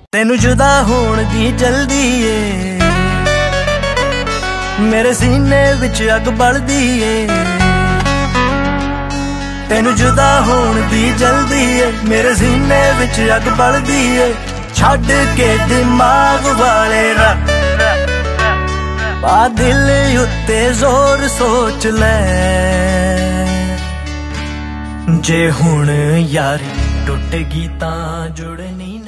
ਤੈਨੂੰ ਜੁਦਾ ਹੋਣ ਦੀ ਜਲਦੀ ਏ, ਮੇਰੇ ਸੀਨੇ ਵਿੱਚ ਅੱਗ ਬਲਦੀ ਏ। ਤੈਨੂੰ ਜੁਦਾ ਹੋਣ ਦੀ ਜਲਦੀ ਏ, ਮੇਰੇ ਸੀਨੇ ਵਿੱਚ ਅੱਗ ਬਲਦੀ ਏ। ਛੱਡ ਕੇ ਦਿਮਾਗ ਵਾਲੇ ਰੱਖ ਪਾ ਦਿਲ ਉੱਤੇ ਜ਼ੋਰ ਸੋਚ ਲੈ, ਜੇ ਹੁਣ ਯਾਰੀ ਟੁੱਟ ਗਈ ਤਾਂ ਜੁੜਨੀ